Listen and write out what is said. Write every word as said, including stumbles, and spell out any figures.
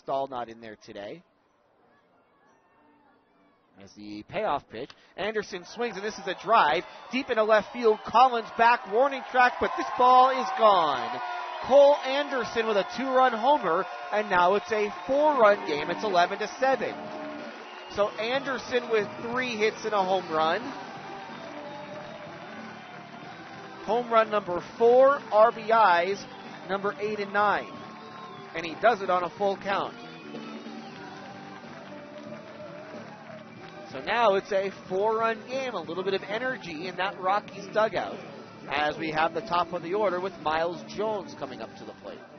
Stahl not in there today. As the payoff pitch, Anderson swings, and this is a drive deep into left field. Collins back, warning track, but this ball is gone. Cole Anderson with a two-run homer, and now it's a four-run game. It's eleven to seven. So Anderson with three hits and a home run. Home run number four, R B Is number eight and nine. And he does it on a full count. So now it's a four-run game, a little bit of energy in that Rockies dugout as we have the top of the order with Miles Jones coming up to the plate.